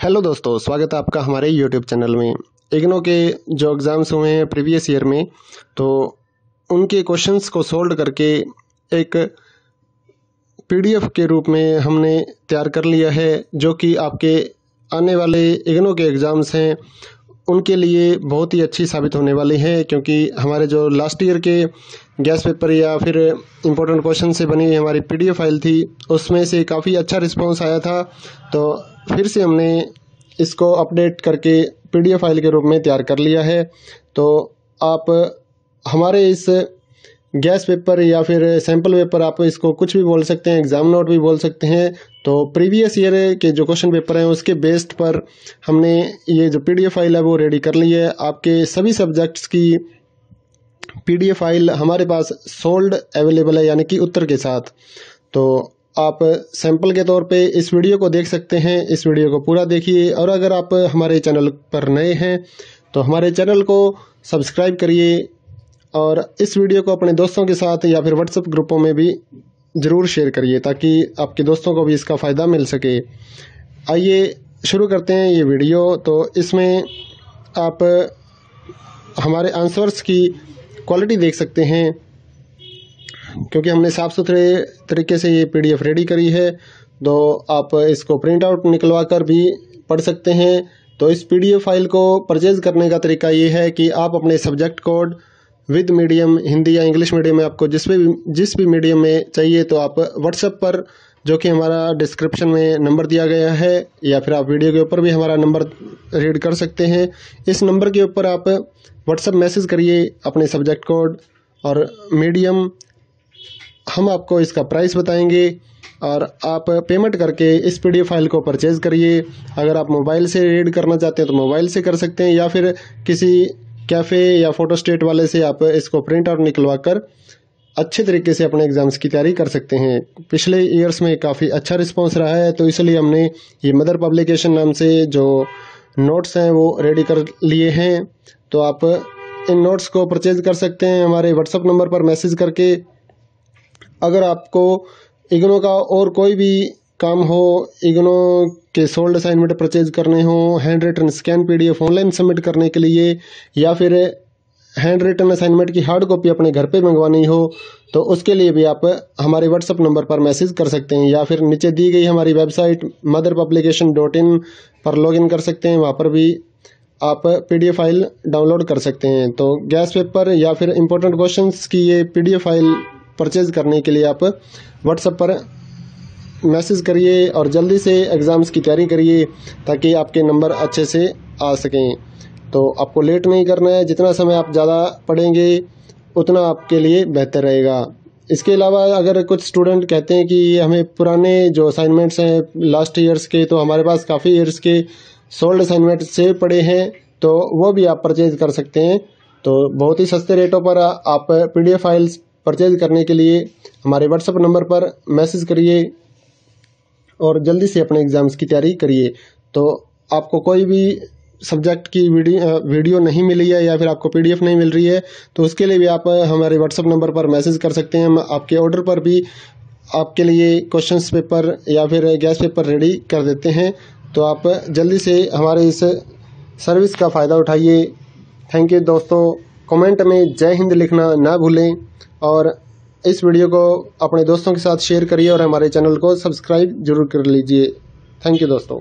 Hello दोस्तों, स्वागत है आपका हमारे यूट्यूब चैनल में। इग्नो के जो एग्ज़ाम्स हुए हैं प्रीवियस ईयर में, तो उनके क्वेश्चंस को सोल्व करके एक पीडीएफ के रूप में हमने तैयार कर लिया है, जो कि आपके आने वाले इग्नो के एग्ज़ाम्स हैं उनके लिए बहुत ही अच्छी साबित होने वाली है। क्योंकि हमारे जो लास्ट ईयर के गैस पेपर या फिर इम्पोर्टेंट क्वेश्चन से बनी हुई हमारी पीडीएफ फाइल थी, उसमें से काफ़ी अच्छा रिस्पांस आया था। तो फिर से हमने इसको अपडेट करके पीडीएफ फाइल के रूप में तैयार कर लिया है। तो आप हमारे इस गैस पेपर या फिर सैम्पल पेपर, आप इसको कुछ भी बोल सकते हैं, एग्ज़ाम नोट भी बोल सकते हैं। तो प्रीवियस ईयर के जो क्वेश्चन पेपर हैं उसके बेस्ड पर हमने ये जो पीडीएफ फाइल है वो रेडी कर ली है। आपके सभी सब्जेक्ट्स की पीडीएफ फाइल हमारे पास सोल्ड अवेलेबल है, यानी कि उत्तर के साथ। तो आप सैंपल के तौर पे इस वीडियो को देख सकते हैं। इस वीडियो को पूरा देखिए, और अगर आप हमारे चैनल पर नए हैं तो हमारे चैनल को सब्सक्राइब करिए और इस वीडियो को अपने दोस्तों के साथ या फिर व्हाट्सएप ग्रुपों में भी ज़रूर शेयर करिए, ताकि आपके दोस्तों को भी इसका फ़ायदा मिल सके। आइए शुरू करते हैं ये वीडियो। तो इसमें आप हमारे आंसर्स की क्वालिटी देख सकते हैं, क्योंकि हमने साफ़ सुथरे तरीके से ये पीडीएफ रेडी करी है। तो आप इसको प्रिंट आउट निकलवा कर भी पढ़ सकते हैं। तो इस पीडीएफ फाइल को परचेज़ करने का तरीका ये है कि आप अपने subject code with medium, Hindi या इंग्लिश मीडियम में, आपको जिस भी मीडियम में चाहिए, तो आप व्हाट्सएप पर, जो कि हमारा डिस्क्रिप्शन में नंबर दिया गया है, या फिर आप वीडियो के ऊपर भी हमारा नंबर रीड कर सकते हैं। इस नंबर के ऊपर आप व्हाट्सएप मैसेज करिए अपने सब्जेक्ट कोड और मीडियम। हम आपको इसका प्राइस बताएंगे और आप पेमेंट करके इस पीडीएफ फाइल को परचेज़ करिए। अगर आप मोबाइल से रीड करना चाहते हैं तो मोबाइल से कर सकते हैं, या फिर किसी कैफ़े या फोटोस्टेट वाले से आप इसको प्रिंट आउट निकलवा कर अच्छे तरीके से अपने एग्ज़ाम्स की तैयारी कर सकते हैं। पिछले ईयर्स में काफ़ी अच्छा रिस्पांस रहा है, तो इसलिए हमने ये मदर पब्लिकेशन नाम से जो नोट्स हैं वो रेडी कर लिए हैं। तो आप इन नोट्स को परचेज़ कर सकते हैं हमारे व्हाट्सएप नंबर पर मैसेज करके। अगर आपको इग्नो का और कोई भी काम हो, इग्नो के सोल्ड असाइनमेंट परचेज करने हो, hand written scan PDF online submit करने के लिए, या फिर हैंड रिटन असाइनमेंट की हार्ड कॉपी अपने घर पे मंगवानी हो, तो उसके लिए भी आप हमारे व्हाट्सएप नंबर पर मैसेज कर सकते हैं, या फिर नीचे दी गई हमारी वेबसाइट motherpublication.in पर लॉगिन कर सकते हैं। वहाँ पर भी आप पीडीएफ फाइल डाउनलोड कर सकते हैं। तो गैस पेपर या फिर इम्पोर्टेंट क्वेश्चंस की ये पीडीएफ फाइल परचेज करने के लिए आप व्हाट्सएप पर मैसेज करिए और जल्दी से एग्ज़ाम्स की तैयारी करिए, ताकि आपके नंबर अच्छे से आ सकें। तो आपको लेट नहीं करना है, जितना समय आप ज़्यादा पढ़ेंगे उतना आपके लिए बेहतर रहेगा। इसके अलावा अगर कुछ स्टूडेंट कहते हैं कि हमें पुराने जो असाइनमेंट्स हैं लास्ट ईयर्स के, तो हमारे पास काफ़ी ईयर्स के सोल्ड असाइनमेंट से पड़े हैं, तो वो भी आप परचेज कर सकते हैं। तो बहुत ही सस्ते रेटों पर आप पीडीएफ फाइल्स परचेज करने के लिए हमारे व्हाट्सएप नंबर पर मैसेज करिए और जल्दी से अपने एग्ज़ाम्स की तैयारी करिए। तो आपको कोई भी सब्जेक्ट की वीडियो नहीं मिली है, या फिर आपको पीडीएफ नहीं मिल रही है, तो उसके लिए भी आप हमारे व्हाट्सएप नंबर पर मैसेज कर सकते हैं। हम आपके ऑर्डर पर भी आपके लिए क्वेश्चंस पेपर या फिर गैस पेपर रेडी कर देते हैं। तो आप जल्दी से हमारे इस सर्विस का फ़ायदा उठाइए। थैंक यू दोस्तों। कमेंट में जय हिंद लिखना ना भूलें, और इस वीडियो को अपने दोस्तों के साथ शेयर करिए और हमारे चैनल को सब्सक्राइब जरूर कर लीजिए। थैंक यू दोस्तों।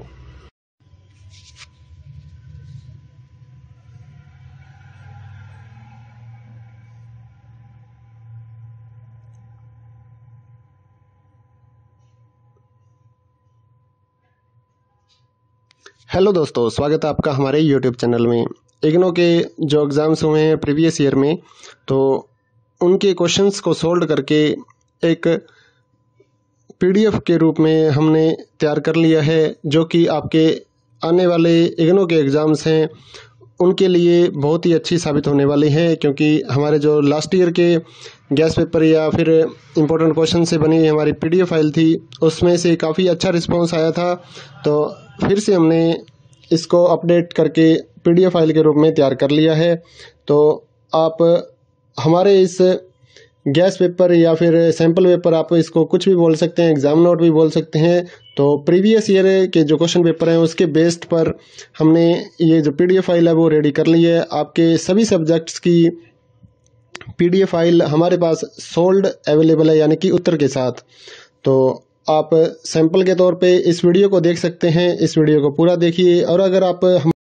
हेलो दोस्तों, स्वागत है आपका हमारे यूट्यूब चैनल में। इग्नो के जो एग्ज़ाम्स हुए हैं प्रीवियस ईयर में, तो उनके क्वेश्चंस को सोल्व करके एक पीडीएफ के रूप में हमने तैयार कर लिया है, जो कि आपके आने वाले इग्नो के एग्ज़ाम्स हैं उनके लिए बहुत ही अच्छी साबित होने वाली है। क्योंकि हमारे जो लास्ट ईयर के गैस पेपर या फिर इम्पोर्टेंट क्वेश्चन से बनी हुई हमारी पीडीएफ फाइल थी, उसमें से काफ़ी अच्छा रिस्पांस आया था। तो फिर से हमने इसको अपडेट करके पीडीएफ फाइल के रूप में तैयार कर लिया है। तो आप हमारे इस गैस पेपर या फिर सैम्पल पेपर, आप इसको कुछ भी बोल सकते हैं, एग्ज़ाम नोट भी बोल सकते हैं। तो प्रीवियस ईयर के जो क्वेश्चन पेपर हैं उसके बेस्ड पर हमने ये जो PDF फाइल है वो रेडी कर ली है। आपके सभी सब्जेक्ट्स की PDF फाइल हमारे पास सोल्ड अवेलेबल है, यानी कि उत्तर के साथ। तो आप सैंपल के तौर पे इस वीडियो को देख सकते हैं, इस वीडियो को पूरा देखिए। और अगर आप